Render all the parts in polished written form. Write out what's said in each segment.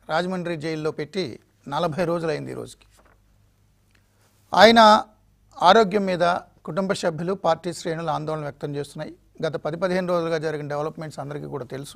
రాజమండ్రి జైల్లో పెట్టి 40 రోజులైంది ఈ రోజుకి. ఆయన ఆరోగ్యం మీద కుటుంబ సభ్యులు పార్టీ శ్రేణులు ఆందోళన వ్యక్తం చేస్తున్నాయి. గత 10-15 రోజులుగా జరిగిన డెవలప్మెంట్స్ అందరికీ కూడా తెలుసు.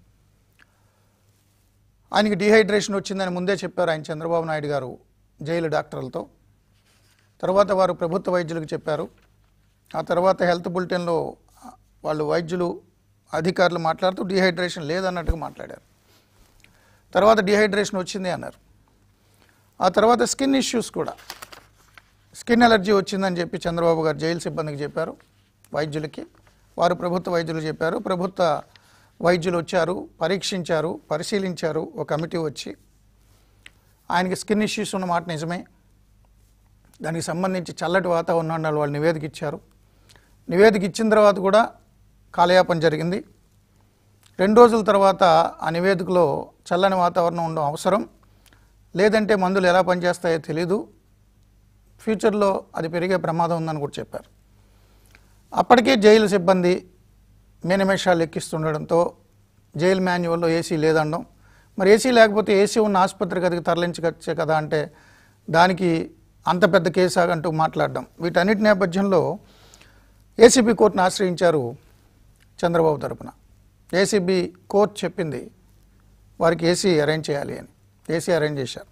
ఆయనకి డీహైడ్రేషన్ వచ్చిందని ముందే చెప్పారు ఆయన చంద్రబాబు నాయుడు గారు జైలు డాక్టర్లతో. తర్వాత వారు ప్రభుత్వ వైద్యులకు చెప్పారు. ఆ తర్వాత హెల్త్ బులెటిన్లో వాళ్ళు వైద్యులు అధికారులు మాట్లాడుతూ డీహైడ్రేషన్ లేదన్నట్టుగా మాట్లాడారు. తర్వాత డీహైడ్రేషన్ వచ్చింది అన్నారు. ఆ తర్వాత స్కిన్ ఇష్యూస్ కూడా, స్కిన్ ఎలర్జీ వచ్చిందని చెప్పి చంద్రబాబు గారు జైలు సిబ్బందికి చెప్పారు, వైద్యులకి. వారు ప్రభుత్వ వైద్యులు చెప్పారు. ప్రభుత్వ వైద్యులు వచ్చారు, పరీక్షించారు, పరిశీలించారు. ఒక కమిటీ వచ్చి ఆయనకి స్కిన్ ఇష్యూస్ ఉన్న మాట నిజమే, దానికి సంబంధించి చల్లటి వాతావరణాలు వాళ్ళు నివేదిక ఇచ్చారు. నివేదిక ఇచ్చిన తర్వాత కూడా కాలయాపన జరిగింది. 2 రోజుల తర్వాత ఆ నివేదికలో చల్లని వాతావరణం ఉండడం అవసరం, లేదంటే మందులు ఎలా పనిచేస్తాయో తెలీదు, ఫ్యూచర్లో అది పెరిగే ప్రమాదం ఉందని కూడా చెప్పారు. అప్పటికే జైలు సిబ్బంది మేనిమేషాలు ఎక్కిస్తుండడంతో జైలు మాన్యువల్లో ఏసీ లేదనడం. మరి ఏసీ లేకపోతే ఏసీ ఉన్న ఆసుపత్రి గదికి తరలించగచ్చే కదా అంటే దానికి అంత పెద్ద కేసు అంటూ మాట్లాడడం. వీటన్నిటి నేపథ్యంలో ఏసీబీ కోర్టును ఆశ్రయించారు చంద్రబాబు తరపున. ఏసీబీ కోర్టు చెప్పింది వారికి ఏసీ అరేంజ్ చేయాలి అని. ఏసీ అరేంజ్ చేశారు.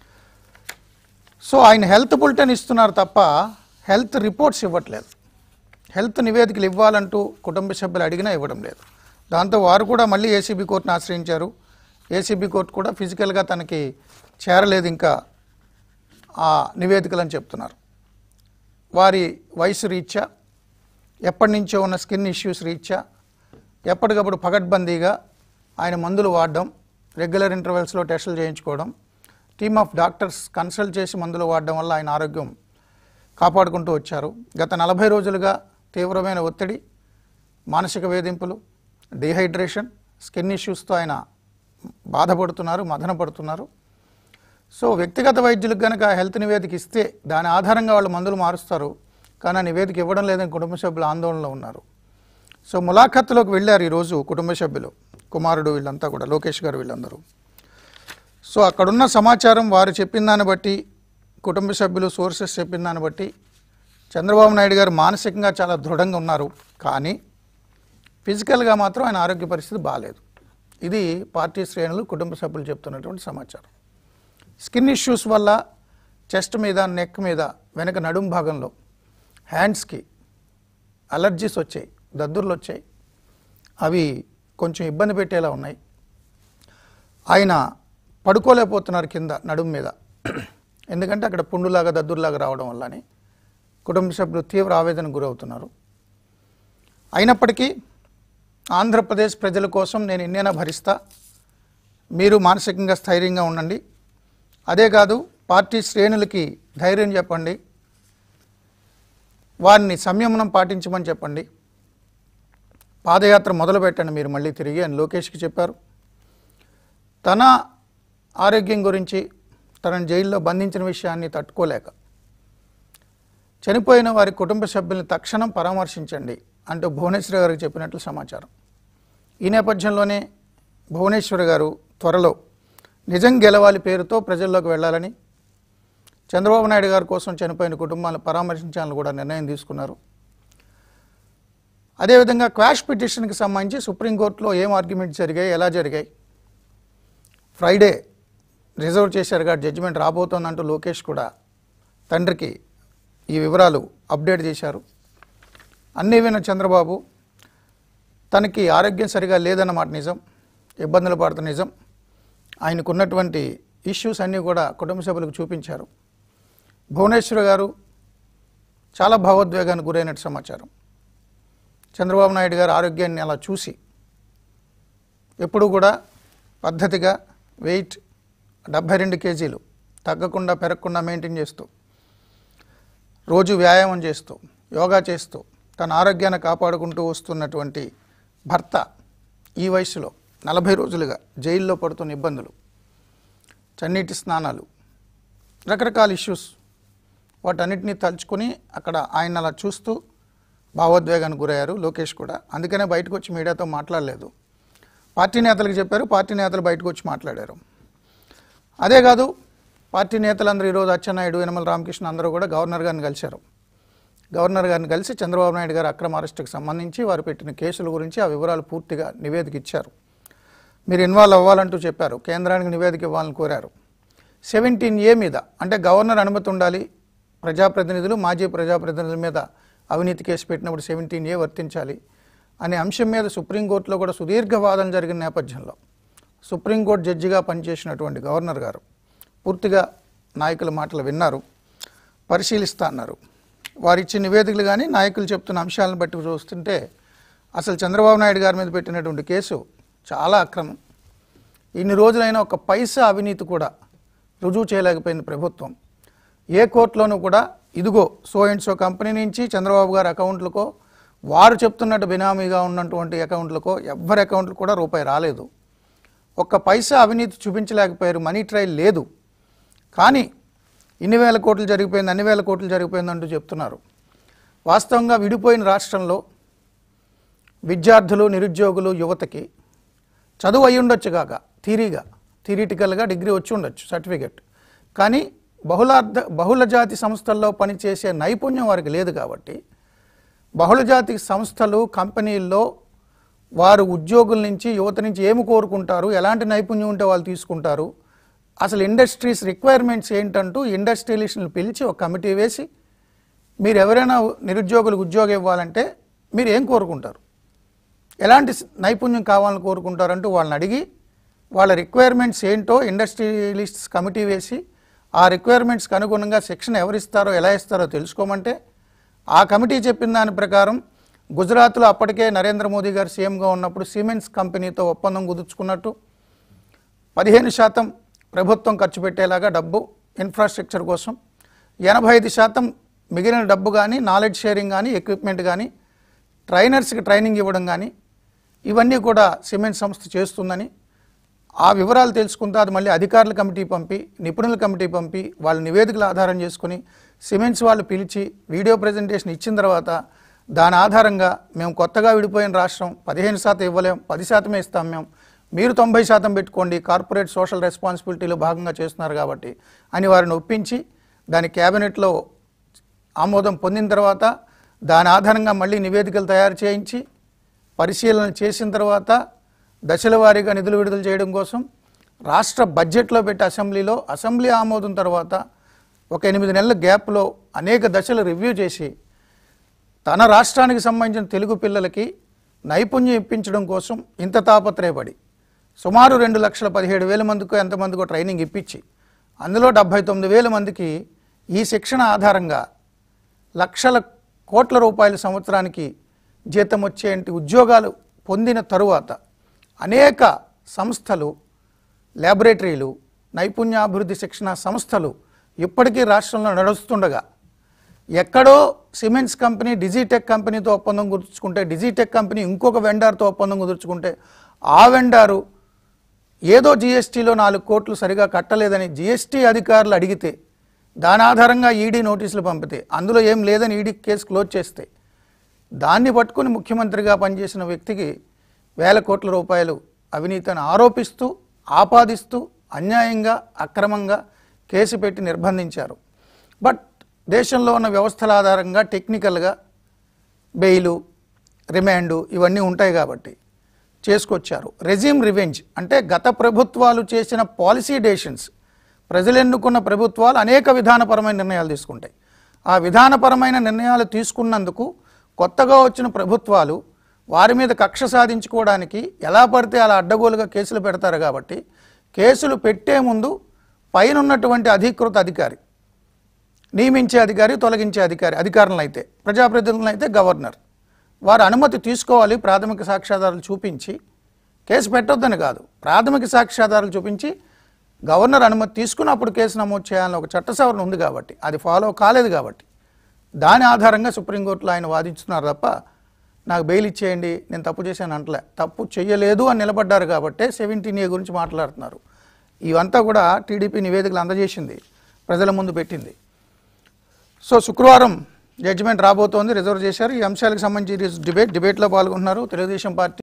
సో ఆయన హెల్త్ బులెటిన్ ఇస్తున్నారు తప్ప హెల్త్ రిపోర్ట్స్ ఇవ్వట్లేదు. హెల్త్ నివేదికలు ఇవ్వాలంటూ కుటుంబ సభ్యులు అడిగినా ఇవ్వడం లేదు. దాంతో వారు కూడా మళ్ళీ ఏసీబీ కోర్టును ఆశ్రయించారు. ఏసీబీ కోర్టు కూడా ఫిజికల్గా తనకి చేరలేదు ఇంకా ఆ నివేదికలు అని చెప్తున్నారు. వారి వయసు రీత్యా, ఎప్పటి నుంచో ఉన్న స్కిన్ ఇష్యూస్ రీత్యా ఎప్పటికప్పుడు పగడ్బందీగా ఆయన మందులు వాడడం, రెగ్యులర్ ఇంటర్వెల్స్లో టెస్టులు చేయించుకోవడం, టీమ్ ఆఫ్ డాక్టర్స్ కన్సల్ట్ చేసి మందులు వాడడం వల్ల ఆయన ఆరోగ్యం కాపాడుకుంటూ వచ్చారు. గత 40 రోజులుగా తీవ్రమైన ఒత్తిడి, మానసిక వేధింపులు, డీహైడ్రేషన్, స్కిన్ ఇష్యూస్తో ఆయన బాధపడుతున్నారు, మదన పడుతున్నారు. సో వ్యక్తిగత వైద్యులకు కనుక హెల్త్ నివేదిక ఇస్తే దాని ఆధారంగా వాళ్ళు మందులు మారుస్తారు. కానీ ఆ నివేదిక ఇవ్వడం లేదని కుటుంబ సభ్యులు ఆందోళనలో ఉన్నారు. సో ములాఖత్తులోకి వెళ్ళారు ఈరోజు కుటుంబ సభ్యులు, కుమారుడు వీళ్ళంతా కూడా, లోకేష్ గారు వీళ్ళందరూ. సో అక్కడున్న సమాచారం వారు చెప్పిన దాన్ని బట్టి, కుటుంబ సభ్యులు సోర్సెస్ చెప్పిన దాన్ని బట్టి చంద్రబాబు నాయుడు గారు మానసికంగా చాలా దృఢంగా ఉన్నారు. కానీ ఫిజికల్గా మాత్రం ఆయన ఆరోగ్య పరిస్థితి బాగాలేదు. ఇది పార్టీ శ్రేణులు, కుటుంబ సభ్యులు చెప్తున్నటువంటి సమాచారం. స్కిన్ ఇష్యూస్ వల్ల చెస్ట్ మీద, నెక్ మీద, వెనక నడుం భాగంలో, హ్యాండ్స్కి అలర్జీస్ వచ్చాయి, దద్దుర్లు వచ్చాయి. అవి కొంచెం ఇబ్బంది పెట్టేలా ఉన్నాయి. ఆయన పడుకోలేకపోతున్నారు కింద నడుం మీద, ఎందుకంటే అక్కడ పుండులాగా దద్దుర్లాగా రావడం వల్ల కుటుంబ సభ్యులు తీవ్ర ఆవేదనకు గురవుతున్నారు. అయినప్పటికీ ఆంధ్రప్రదేశ్ ప్రజల కోసం నేను ఎన్నైనా భరిస్తా, మీరు మానసికంగా స్థైర్యంగా ఉండండి, అదే కాదు పార్టీ శ్రేణులకి ధైర్యం చెప్పండి, వారిని సంయమనం పాటించమని చెప్పండి, పాదయాత్ర మొదలు పెట్టండి మీరు మళ్ళీ తిరిగి అని లోకేష్కి చెప్పారు. తన ఆరోగ్యం గురించి, తనను జైల్లో బంధించిన విషయాన్ని తట్టుకోలేక చనిపోయిన వారి కుటుంబ సభ్యుల్ని తక్షణం పరామర్శించండి అంటూ భువనేశ్వర్ గారికి చెప్పినట్లు సమాచారం. ఈ నేపథ్యంలోనే భువనేశ్వర్ గారు త్వరలో నిజం గెలవాలి పేరుతో ప్రజల్లోకి వెళ్ళాలని, చంద్రబాబు నాయుడు గారి కోసం చనిపోయిన కుటుంబాలను పరామర్శించాలని కూడా నిర్ణయం తీసుకున్నారు. అదేవిధంగా క్వాష్ పిటిషన్కి సంబంధించి సుప్రీంకోర్టులో ఏం ఆర్గ్యుమెంట్స్ జరిగాయి, ఎలా జరిగాయి, ఫ్రైడే రిజర్వ్ చేశారు కాబట్టి జడ్జిమెంట్ రాబోతోందంటూ లోకేష్ కూడా తండ్రికి ఈ వివరాలు అప్డేట్ చేశారు. అన్నీ విన్న చంద్రబాబు తనకి ఆరోగ్యం సరిగా లేదన్నమాట నిజం, ఇబ్బందులు పడుతున్న నిజం, ఆయనకున్నటువంటి ఇష్యూస్ అన్నీ కూడా కుటుంబ సభ్యులకు చూపించారు. భువనేశ్వర్ గారు చాలా భావోద్వేగానికి గురైనట్టు సమాచారం. చంద్రబాబు నాయుడు గారు ఆరోగ్యాన్ని అలా చూసి ఎప్పుడు కూడా పద్ధతిగా వెయిట్ 72 కేజీలు తగ్గకుండా పెరగకుండా మెయింటైన్ చేస్తూ, రోజు వ్యాయామం చేస్తూ, యోగా చేస్తూ తన ఆరోగ్యాన్ని కాపాడుకుంటూ వస్తున్నటువంటి భర్త ఈ వయసులో 40 రోజులుగా జైల్లో పడుతున్న ఇబ్బందులు, చన్నీటి స్నానాలు, రకరకాల ఇష్యూస్, వాటన్నిటినీ తలుచుకొని అక్కడ ఆయన అలా చూస్తూ భావోద్వేగానికి గురయ్యారు లోకేష్ కూడా. అందుకనే బయటకు వచ్చి మీడియాతో మాట్లాడలేదు. పార్టీ నేతలకు చెప్పారు, పార్టీ నేతలు బయటకు వచ్చి మాట్లాడారు. అదే కాదు, పార్టీ నేతలందరూ ఈరోజు అచ్చెన్నాయుడు, యనమల రామకృష్ణ అందరూ కూడా గవర్నర్ గారిని కలిశారు. గవర్నర్ గారిని కలిసి చంద్రబాబు నాయుడు గారి అక్రమ అరెస్టుకు సంబంధించి వారు పెట్టిన కేసుల గురించి ఆ వివరాలు పూర్తిగా నివేదిక ఇచ్చారు. మీరు ఇన్వాల్వ్ అవ్వాలంటూ చెప్పారు. కేంద్రానికి నివేదిక ఇవ్వాలని కోరారు. 17A మీద అంటే గవర్నర్ అనుమతి ఉండాలి, ప్రజాప్రతినిధులు, మాజీ ప్రజాప్రతినిధుల మీద అవినీతి కేసు పెట్టినప్పుడు 17A వర్తించాలి అనే అంశం మీద సుప్రీంకోర్టులో కూడా సుదీర్ఘ వాదన జరిగిన నేపథ్యంలో సుప్రీంకోర్టు జడ్జిగా పనిచేసినటువంటి గవర్నర్ గారు పూర్తిగా నాయకుల మాటలు విన్నారు, పరిశీలిస్తా అన్నారు. వారు ఇచ్చిన నివేదికలు కానీ నాయకులు చెప్తున్న అంశాలను బట్టి చూస్తుంటే అసలు చంద్రబాబు నాయుడు గారి మీద పెట్టినటువంటి కేసు చాలా అక్రమం. ఇన్ని రోజులైనా ఒక పైసా అవినీతి కూడా రుజువు చేయలేకపోయింది ప్రభుత్వం. ఏ కోర్టులోనూ కూడా ఇదిగో సో అండ్ సో కంపెనీ నుంచి చంద్రబాబు గారి అకౌంట్లకో, వారు చెప్తున్నట్టు బినామీగా ఉన్నటువంటి అకౌంట్లకో ఎవరి అకౌంట్లు కూడా రూపాయి రాలేదు. ఒక్క పైసా అవినీతి చూపించలేకపోయారు, మనీ ట్రయల్ లేదు. కానీ ఇన్ని వేల కోట్లు జరిగిపోయింది, అన్ని వేల కోట్లు జరిగిపోయింది అంటూ చెప్తున్నారు. వాస్తవంగా విడిపోయిన రాష్ట్రంలో విద్యార్థులు, నిరుద్యోగులు, యువతకి చదువు అయి ఉండొచ్చు కాక థియరిటికల్గా డిగ్రీ వచ్చి ఉండొచ్చు, సర్టిఫికెట్, కానీ బహుళజాతి సంస్థల్లో పనిచేసే నైపుణ్యం వారికి లేదు. కాబట్టి బహుళజాతి సంస్థలు, కంపెనీల్లో వారు ఉద్యోగుల నుంచి, యువత నుంచి ఏమి కోరుకుంటారు, ఎలాంటి నైపుణ్యం ఉంటే వాళ్ళు తీసుకుంటారు, అసలు ఇండస్ట్రీస్ రిక్వైర్మెంట్స్ ఏంటంటూ ఇండస్ట్రియలిస్టులను పిలిచి ఒక కమిటీ వేసి మీరు ఎవరైనా నిరుద్యోగులకు ఉద్యోగం ఇవ్వాలంటే మీరు ఏం కోరుకుంటారు, ఎలాంటి నైపుణ్యం కావాలని కోరుకుంటారంటూ వాళ్ళని అడిగి వాళ్ళ రిక్వైర్మెంట్స్ ఏంటో ఇండస్ట్రియలిస్ట్స్ కమిటీ వేసి ఆ రిక్వైర్మెంట్స్కి అనుగుణంగా శిక్షణ ఎవరిస్తారో ఎలా ఇస్తారో తెలుసుకోమంటే ఆ కమిటీ చెప్పిన దాని ప్రకారం గుజరాత్లో అప్పటికే నరేంద్ర మోదీ గారు సీఎంగా ఉన్నప్పుడు సిమెంట్స్ కంపెనీతో ఒప్పందం కుదుర్చుకున్నట్టు 15% ప్రభుత్వం ఖర్చు పెట్టేలాగా డబ్బు ఇన్ఫ్రాస్ట్రక్చర్ కోసం, 85% మిగిలిన డబ్బు కానీ, నాలెడ్జ్ షేరింగ్ కానీ, ఎక్విప్మెంట్ కానీ, ట్రైనర్స్కి ట్రైనింగ్ ఇవ్వడం కానీ ఇవన్నీ కూడా సిమెంట్ సంస్థ చేస్తుందని ఆ వివరాలు తెలుసుకుంటే అది మళ్ళీ అధికారుల కమిటీ పంపి, నిపుణుల కమిటీ పంపి, వాళ్ళ నివేదికలు ఆధారం చేసుకుని సిమెంట్స్ వాళ్ళు పిలిచి వీడియో ప్రజెంటేషన్ ఇచ్చిన తర్వాత దాని ఆధారంగా మేము కొత్తగా విడిపోయిన రాష్ట్రం 15% ఇవ్వలేం, 10% ఇస్తాం, మీరు 90% పెట్టుకోండి, కార్పొరేట్ సోషల్ రెస్పాన్సిబిలిటీలో భాగంగా చేస్తున్నారు కాబట్టి అని వారిని ఒప్పించి దాని క్యాబినెట్లో ఆమోదం పొందిన తర్వాత దాని ఆధారంగా మళ్ళీ నివేదికలు తయారు చేయించి పరిశీలన చేసిన తర్వాత దశల వారీగా నిధులు విడుదల చేయడం కోసం రాష్ట్ర బడ్జెట్లో పెట్టి అసెంబ్లీ ఆమోదం తర్వాత ఒక 8 నెలల గ్యాప్లో అనేక దశలు రివ్యూ చేసి తన రాష్ట్రానికి సంబంధించిన తెలుగు పిల్లలకి నైపుణ్యం ఇప్పించడం కోసం ఇంత తాపత్రయపడి సుమారు 2,17,000 మందికో ఎంతమందికో ట్రైనింగ్ ఇప్పించి అందులో 79,000 మందికి ఈ శిక్షణ ఆధారంగా లక్షల కోట్ల రూపాయల సంవత్సరానికి జీతం వచ్చేంటి ఉద్యోగాలు పొందిన తరువాత అనేక సంస్థలు, ల్యాబొరేటరీలు, నైపుణ్యాభివృద్ధి శిక్షణ సంస్థలు ఇప్పటికీ రాష్ట్రంలో నడుస్తుండగా ఎక్కడో సిమెంట్స్ కంపెనీ డిజిటెక్ కంపెనీతో ఒప్పందం కుదుర్చుకుంటే, డిజిటెక్ కంపెనీ ఇంకొక వెండార్తో ఒప్పందం కుదుర్చుకుంటే ఆ వెండారు ఏదో జీఎస్టీలో 4 కోట్లు సరిగా కట్టలేదని జీఎస్టీ అధికారులు అడిగితే దాని ఆధారంగా ఈడీ నోటీసులు పంపితే అందులో ఏం లేదని ఈడీ కేసు క్లోజ్ చేస్తే దాన్ని పట్టుకుని ముఖ్యమంత్రిగా పనిచేసిన వ్యక్తికి వేల కోట్ల రూపాయలు అవినీతిని ఆరోపిస్తూ, ఆపాదిస్తూ అన్యాయంగా, అక్రమంగా కేసు పెట్టి నిర్బంధించారు. బట్ దేశంలో ఉన్న వ్యవస్థల ఆధారంగా టెక్నికల్గా బెయిలు, రిమాండు ఇవన్నీ ఉంటాయి కాబట్టి చేసుకొచ్చారు. రెజ్యూమ్ రివెంజ్ అంటే గత ప్రభుత్వాలు చేసిన పాలసీ డెసిషన్స్, ప్రజలు ఎన్నుకున్న ప్రభుత్వాలు అనేక విధానపరమైన నిర్ణయాలు తీసుకుంటాయి. ఆ విధానపరమైన నిర్ణయాలు తీసుకున్నందుకు కొత్తగా వచ్చిన ప్రభుత్వాలు వారి మీద కక్ష సాధించుకోవడానికి ఎలా పడితే అలా అడ్డగోలుగా కేసులు పెడతారు. కాబట్టి కేసులు పెట్టే ముందు పైన ఉన్నటువంటి అధికృత అధికారి, నియమించే అధికారి, తొలగించే అధికారులను అయితే, ప్రజాప్రతినిధులను అయితే గవర్నర్, వారు అనుమతి తీసుకోవాలి. ప్రాథమిక సాక్ష్యాధారాలు చూపించి కేసు పెట్టొద్దని కాదు, ప్రాథమిక సాక్ష్యాధారాలు చూపించి గవర్నర్ అనుమతి తీసుకుని అప్పుడు కేసు నమోదు చేయాలని ఒక చట్ట సవరణ ఉంది కాబట్టి అది ఫాలో కాలేదు. కాబట్టి దాని ఆధారంగా సుప్రీంకోర్టులో ఆయన వాదించుతున్నారు తప్ప నాకు బెయిల్ ఇచ్చేయండి, నేను తప్పు చేశాను అంటలే. తప్పు చేయలేదు అని నిలబడ్డారు కాబట్టి 17A గురించి మాట్లాడుతున్నారు. ఇవంతా కూడా టీడీపీ నివేదికలు అందజేసింది, ప్రజల ముందు పెట్టింది. సో శుక్రవారం జడ్జిమెంట్ రాబోతోంది, రిజర్వ్ చేశారు. ఈ అంశాలకు సంబంధించి డిబేట్లో పాల్గొంటున్నారు తెలుగుదేశం పార్టీ